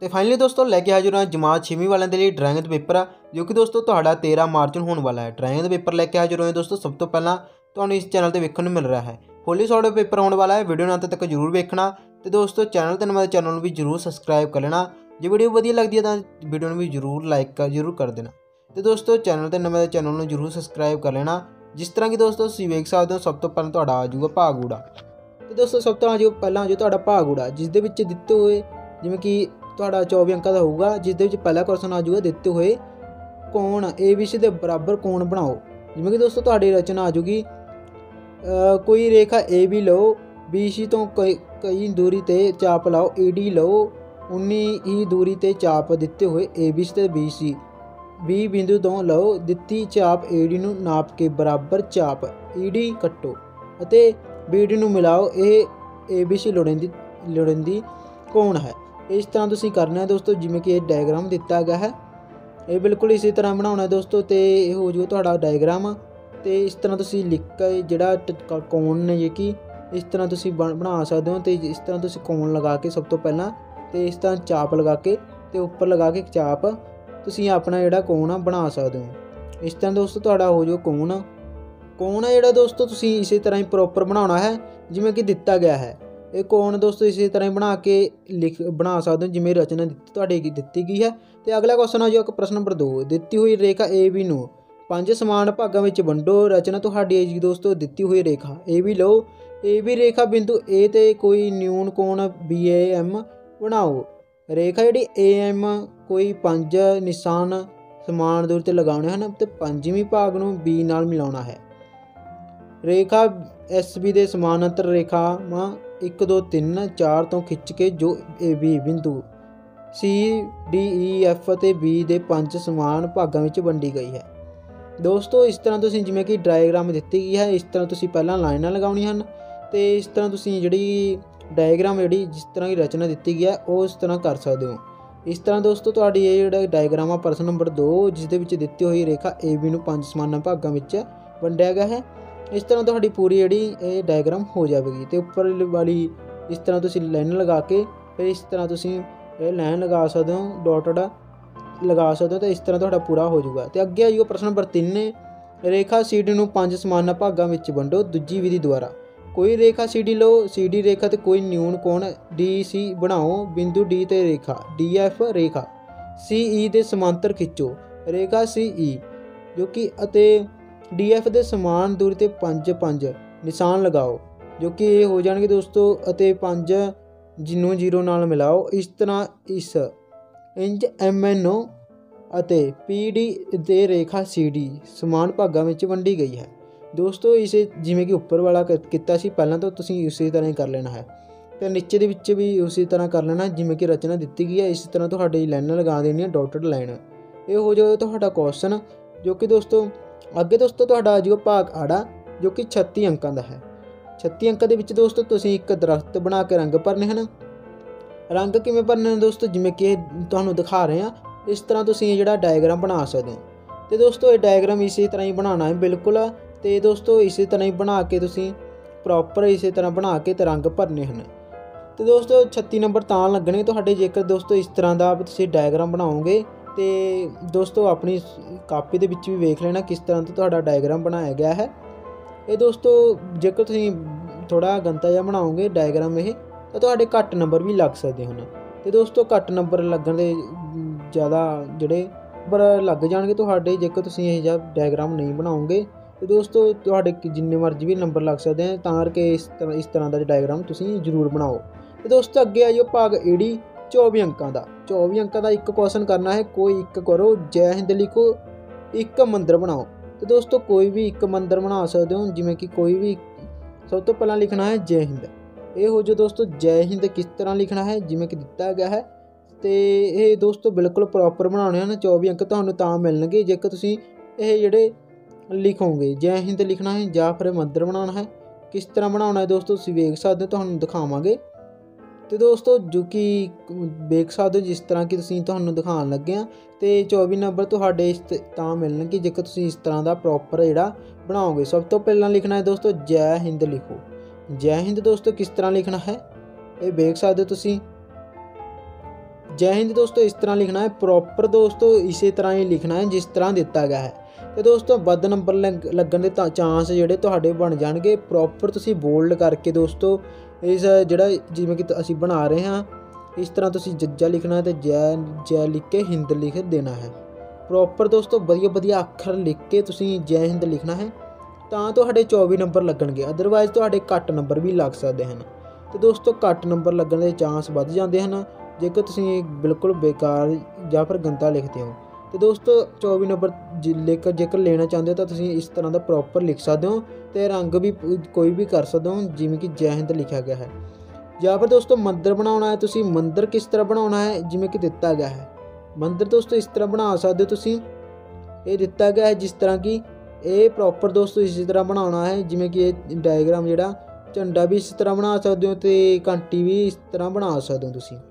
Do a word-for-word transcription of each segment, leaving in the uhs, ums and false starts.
तो फाइनली दोस्तों लैके हाजिर हाँ जमात छेवीं वालों के लिए ड्राइंग का पेपर आ जो कि दोस्तों तुहाडा तेरह मार्च ਨੂੰ होने वाला है। ड्राइंग का पेपर लैके हाजिर होए दोस्तों। सब तो पहला तुहानूं इस चैनल पर वेखण नूं मिल रहा है फुली सॉल्व पेपर होने वाला है। वीडियो अंत तक जरूर वेखना तो दोस्तों चैनल ते नवां चैनल भी जरूर सबसक्राइब कर लेना। जो वीडियो वधिया लगती है तो वीडियो भी जरूर लाइक कर जरूर कर देना। तो दोस्तों चैनल ते नवां चैनल में जरूर सबसक्राइब कर लेना। जिस तरह की दोस्तों तुसीं वेख सकते हो सब तो पहले तुहाडा आ जाऊगा भागूड़ा। तो दोस्तों सब तो आ जाओ पहला आ जाओ तुहाडा भागूड़ा जिस दे विच दिते हुए जिवें कि तुहाडा चौबीस अंकों का होगा जिस दे विच पहला क्वेश्चन आ जाऊगा दिते हुए कौन ए बी सी के बराबर कौन बनाओ। जिवें कि दोस्तों तुहाडी रचना आ जाऊगी कोई रेखा A B low B C तो कई कई दूरी ते चाप लाओ ए डी लो उन्नी ही दूरी ते चाप दिते हुए ए बी सी ते बी सी बी बिंदु तो लो दिती चाप ए डी नूं नाप के बराबर चाप ई डी कट्टो अते बी डी नूं मिलाओ ये ए बी सी लोड़ींदी लोड़ींदी कौन है। इस तरह तुसीं करना है दोस्तों जिवें कि यह डायग्राम दिता गया है ये बिल्कुल इसी तरह बनाना है दोस्तों। तो यह हो जाऊगा तुहाडा डायग्राम। तो इस तरह तुसीं लिख के जिहड़ा कौन ने जे कि इस तरह तुसीं बना सकते हो। तो इस तरह तुसीं कौन लगा के सब तो पहला तो इस तरह चाप लगा के तो उपर लगा के चाप तुसीं अपना जिहड़ा कौन बना सकते हो। इस तरह दोस्तों तुहाडा हो जाओ कौन कौन है जिहड़ा दोस्तों तुसीं इसी तरह ही प्रॉपर बनाना है जिवें कि दिता गया है। ये कौन दोस्तों इसी तरह ही बना के लिख बना सकते हो जिवें रचना तुहाडे दित्ती गई है। तो अगला क्वेश्चन आ जाओ प्रश्न नंबर दो दित्ती हुई रेखा ए बी नूं पंज समान भागों में वंडो। रचना तुहाडी जी दोस्तों दित्ती हुई रेखा A B low A B रेखा बिंदु ए ते कोई न्यून कोण बी ए एम बनाओ। रेखा जी ए एम कोई पंज निशान समान दूर ते लगाने हैं तो पंजवीं भाग नूं बी नाल मिलाउणा है। रेखा एस बी दे समानांतर रेखा एक दो तीन चार तो खिंच के जो ए बी बिंदु सी डी ई एफ ते बी दे पंज समान भागों में वंडी गई है। दोस्तों इस तरह तुसीं जिवें कि डायग्राम दित्ती गई है इस तरह तुसीं पहलां लाइनां लगाउणियां हन। तो इस तरह तुसीं जिहड़ी डायग्राम जिहड़ी जिस तरह की रचना दित्ती गई है वो इस तरह कर सकते हो। इस तरह दोस्तों तुहाडी ये जिहड़ा डायग्राम आ प्रश्न नंबर दो जिस दे विच दित्ती हुई रेखा ए बी नूं पंज समान भागों में वंडिया गया है। इस तरह तुहाडी पूरी जिहड़ी ये डायग्राम हो जाएगी। तो उपर वाली इस तरह तुसीं लाइन लगा के फिर इस तरह तुसीं ये लाइन लगा सकते हो डॉटेड लगा सकते हो। तो इस तरह तुहाडा पूरा हो जाऊगा। तो अगे आइए प्रश्न नंबर तीन रेखा सी डी नूं पंज समान भागों में वंडो दूजी विधि द्वारा। कोई रेखा सी डी लो सी डी रेखा तो कोई न्यून कोण डी सी बनाओ बिंदु डी ते रेखा डी एफ रेखा सी ई दे समांतर खिंचो। रेखा सी ई जो कि अते डी एफ दे समान दूरी ते पंज पंज निशान लगाओ जो कि ये हो जाएंगे दोस्तों अते पंज जिन्नू जीरो नाल मिलाओ। इस तरह इस इंज एम एन ओ अते पी डी दे रेखा सी डी समान भागों में वंडी गई है। दोस्तों इसे जिवें कि उपर वाला किया सी पहलां तो तुसीं उसी तरह ही कर लेना है। तो नीचे दे विच भी उसी तरह कर लेना जिवें कि रचना दित्ती गई है। इस तरह तुहाडी लाइनां लगा देनी डॉटेड लाइन ये हो जाए तुहाडा क्वेश्चन जो कि दोस्तों अगे दोस्तों तुहाडा आ जाऊगा भाग आड़ा जो कि छत्ती अंकों का है। छत्ती अंकों के विच दोस्तों तुसीं एक दरख्त बना के रंग भरने हैं। रंग किवें भरने दोस्तों जिवें कि तुहानूं दिखा रहे हैं इस तरह तुसीं जिहड़ा डायग्राम बना सकते हो। तो दोस्तों ये डायग्राम इसी तरह ही बनाना है बिल्कुल। तो दोस्तों इसी तरह ही बना के तुसीं प्रॉपर इसी तरह बना के तो रंग भरने हैं। तो दोस्तों छत्ती नंबर तां लगने तुहाडे जेकर दोस्तों इस तरह का तुसीं डायग्राम बनाओगे। तो दोस्तों अपनी कापी दे विच भी वेख लेना किस तरह तो तुहाडा डायग्राम बनाया गया है। ये दोस्तों जेकर तुसीं थोड़ा गंदा जिहा बनाओगे डायग्राम ये तो तुहाडे घੱਟ नंबर भी लग सकते हैं। तो दोस्तों घੱਟ नंबर लगन दे ज़्यादा जिहड़े पर लग जाएंगे तुहाडे जेकर तुसीं इह जिहा डायग्राम नहीं बनाओगे। तो दोस्तों तुहाडे जिन्ने मर्जी भी नंबर लग सकते हैं तां करके इस तरह इस तरह का डायग्राम तुसीं जरूर बनाओ। तो दोस्तों अगे आइए भाग ए डी चौबीस अंकों का चौबीस अंकों का एक क्वेश्चन करना है। कोई एक करो जय हिंद लिखो एक मंदिर बनाओ। तो दोस्तों कोई भी एक मंदिर बना सकते हो जिवें कि कोई भी सब तो पहला लिखना है जय हिंद। ये हो जो दोस्तों जय हिंद किस तरह लिखना है जिवें कि दिता गया है। तो ये दोस्तों बिल्कुल प्रॉपर बनाने हैं। चौबीस अंक तुहानूं तां मिलणगे जेकर तुसीं ये जिहड़े लिखोगे जय हिंद लिखना है या फिर मंदिर बनाना है। किस तरह बनाना है दोस्तों तुसीं वेख सकते हो तुहानूं दिखावांगे। तो दोस्तों जो कि वेख सकते हो जिस तरह की तुसीं तुहानूं दिखाण लगे हैं। तो चौबीस नंबर तुहाडे इस तां मिलणगे जेकर तुसीं इस तरह का प्रॉपर जिहड़ा बनाओगे। सब तो पहला लिखना है दोस्तों जय हिंद लिखो। जय हिंद दोस्तों किस तरह लिखना है ये वेख सकते हो तुसीं जय हिंद दोस्तों इस तरह लिखना है प्रॉपर दोस्तों, इसी तरह ही लिखना है जिस तरह दिता गया है। तो दोस्तों ਵੱਧ नंबर लगन के चांस ਜਿਹੜੇ ਤੁਹਾਡੇ बन जाएंगे प्रॉपर ਤੁਸੀਂ बोल्ड करके दोस्तों इस ਜਿਹੜਾ ਜਿਵੇਂ कि ਅਸੀਂ बना रहे हैं इस तरह ਤੁਸੀਂ जज्जा लिखना है तो जय जय लिख के हिंद लिख देना है प्रॉपर दोस्तों। वधिया वधिया अखर लिख के ਤੁਸੀਂ जय हिंद लिखना है ਤਾਂ ਤੁਹਾਡੇ चौबीस नंबर ਲੱਗਣਗੇ। अदरवाइज़ ਤੁਹਾਡੇ ਘੱਟ ਨੰਬਰ ਵੀ ਲੱਗ ਸਕਦੇ ਹਨ। ਤੇ ਦੋਸਤੋ ਘੱਟ ਨੰਬਰ ਲੱਗਣ ਦੇ ਚਾਂਸ ਵੱਧ ਜਾਂਦੇ ਹਨ ਜੇਕਰ ਤੁਸੀਂ ਬਿਲਕੁਲ ਬੇਕਾਰ ਜਾਂ ਫਿਰ ਗੰਦਾ ਲਿਖਦੇ ਹੋ। तो दोस्तों चौबीस नंबर लेकर जेकर लेना चाहते हो तो तुम इस तरह का प्रॉपर लिख सकते हो तो रंग भी कोई भी कर सकते हो जिमें कि जय हिंद लिखा गया है। या फिर दोस्तों मंदिर बनाना है, तुम मंदिर किस तरह बनाना है जिमें कि दिता गया है। मंदिर दोस्तों इस तरह बना सकते हो तुम, ये दिता गया है जिस तरह की ये प्रॉपर दोस्तों इसी तरह बनाना है जिमें कि ये डायग्राम जोड़ा झंडा भी इस तरह बना सकते हो तो घंटी भी इस तरह बना सकते हो तुम।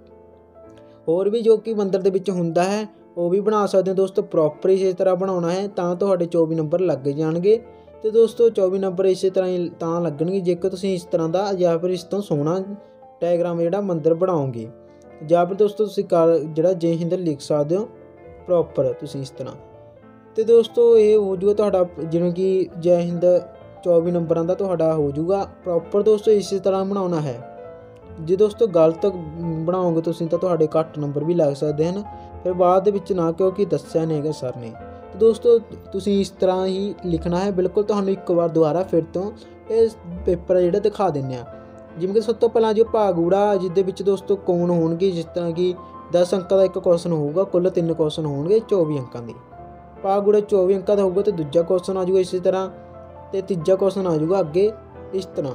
होर भी जो कि मंदिर के विच हुंदा है वो भी बना सकते हो दोस्तों। प्रॉपर इस तरह बनाना है तो तुहाडे चौबीस नंबर लग जाएंगे। तो दोस्तों चौबीस नंबर इस तरह ही तो लगणगे जेकर तुसीं इस तरह का या फिर इस तो सोहना डायग्राम जिहड़ा मंदिर बनाओगे। या फिर दोस्तों तुसीं जिहड़ा जय हिंद लिख सकते हो प्रॉपर तुसीं इस तरह। तो दोस्तों ये हो जाऊगा तुहाडा जिवें कि जय हिंद चौबीस नंबरों का तुहाडा हो जाऊगा प्रॉपर दोस्तों इस तरह बनाना है। जे दोस्तों गलत बनाओगे तुसीं तो तुहाडे घੱਟ नंबर भी लग सकते हैं फिर बाद विच ना, क्योंकि दस्सिया नहीं है सर ने। तो दोस्तों तुसीं इस तरह ही लिखना है बिल्कुल। तुहानूं एक बार दोबारा फिर तो इस पेपर जिहड़ा दिखा दिंदे आ जिवें कि सब तो पहला जो भागूड़ा जिहदे विच दोस्तों कोण होणगे जिस तरह कि दस अंकों का एक क्वेश्चन होगा, कुल तीन क्वेश्चन होणगे चौबीस अंकों के। भागूड़ा चौबीस अंकों का होगा तो दूजा क्वेश्चन आ जाऊगा इसी तरह, तो तीजा क्वेश्चन आ जाऊगा अगे इस तरह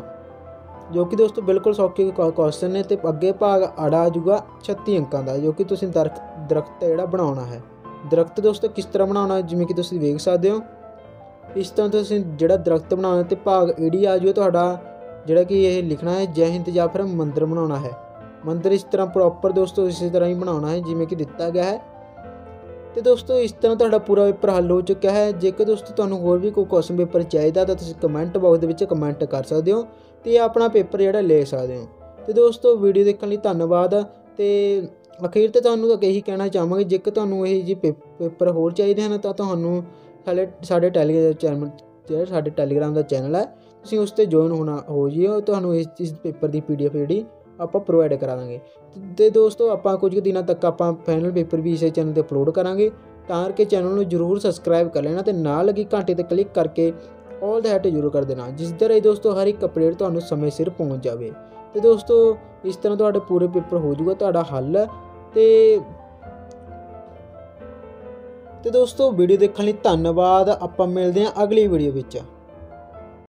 जो कि दोस्तों बिल्कुल सौखे क्वेश्चन ने। तो अगे भाग आड़ा आ जाऊगा छत्तीस अंकों का जो कि तुसीं दरख्त दरख्त जिहड़ा बनाउणा है। दरख्त दोस्तों किस तरह बनाउणा जिवें कि तुसीं वेख सकदे हो इस तरह तुसीं जिहड़ा दरख्त बनाउणा ते भाग एडी आ जाऊगा तुहाडा जिहड़ा कि ये लिखना है जय हिंद या फिर मंदिर बनाउणा है। मंदिर इस तरह प्रॉपर दोस्तों इसी तरह ही बनाउणा है जिवें कि दिता गया है। तो दोस्तों इस तरह तुहाडा पूरा पेपर हल हो चुका है। जेकर दोस्तों तुहानूं होर भी कोई क्वेश्चन पेपर चाहिए तो तुसीं कमेंट बॉक्स दे विच कमेंट कर सकते हो तो अपना पेपर जिहड़ा ले सकते हो। तो दोस्तों वीडियो देखने लई धन्नवाद। तो अखीर ते तुहानूं तां यही कहना चाहांगे जेकर तुहानूं इह जी पेपर होर चाहिए हैं तो तुहानूं साडे साडे टैलीग्राम चैनल जिहड़ा साडे टैलीग्राम का चैनल है तुसीं उस ते ज्वाइन होना हो जिओ। तुहानूं इस इस पेपर की पी डी एफ जिहड़ी ਆਪਾਂ प्रोवाइड करा देंगे। तो दोस्तों ਆਪਾਂ कुछ दिनों तक ਆਪਾਂ फाइनल पेपर भी इस चैनल पर अपलोड करांगे ਤਾਂ ਕਿ चैनल ਨੂੰ जरूर सबसक्राइब कर लेना तो नाल लगी घंटे ते क्लिक करके ऑल द हैट जरूर कर देना जिस तरह दोस्तों हर एक अपडेट ਤੁਹਾਨੂੰ समय सिर पहुँच जाए। तो दोस्तों इस तरह ਤੁਹਾਡੇ पूरे पेपर हो जाऊगा ਤੁਹਾਡਾ हल। तो तो दोस्तों वीडियो देखने ਲਈ ਧੰਨਵਾਦ। ਆਪਾਂ ਮਿਲਦੇ ਹਾਂ अगली वीडियो ਵਿੱਚ।